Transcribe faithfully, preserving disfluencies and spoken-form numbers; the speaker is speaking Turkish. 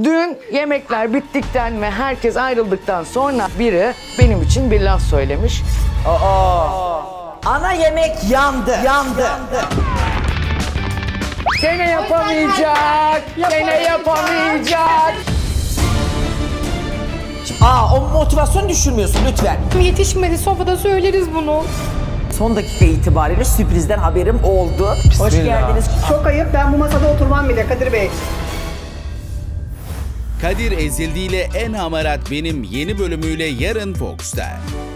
Dün yemekler bittikten ve herkes ayrıldıktan sonra biri benim için bir laf söylemiş. Aa. Ana yemek yandı. Yandı. Gene yapamayacak. Gene yapamayacak. Aa, o motivasyon düşürmüyorsun lütfen. Yetişmedi, sofrada söyleriz bunu. Son dakika itibariyle sürprizden haberim oldu. Hoş geldiniz. Çok ayıp, ben bu masada oturmam bile Kadir Bey. Kadir Ezildi ile En Hamarat Benim yeni bölümüyle yarın Fox'ta.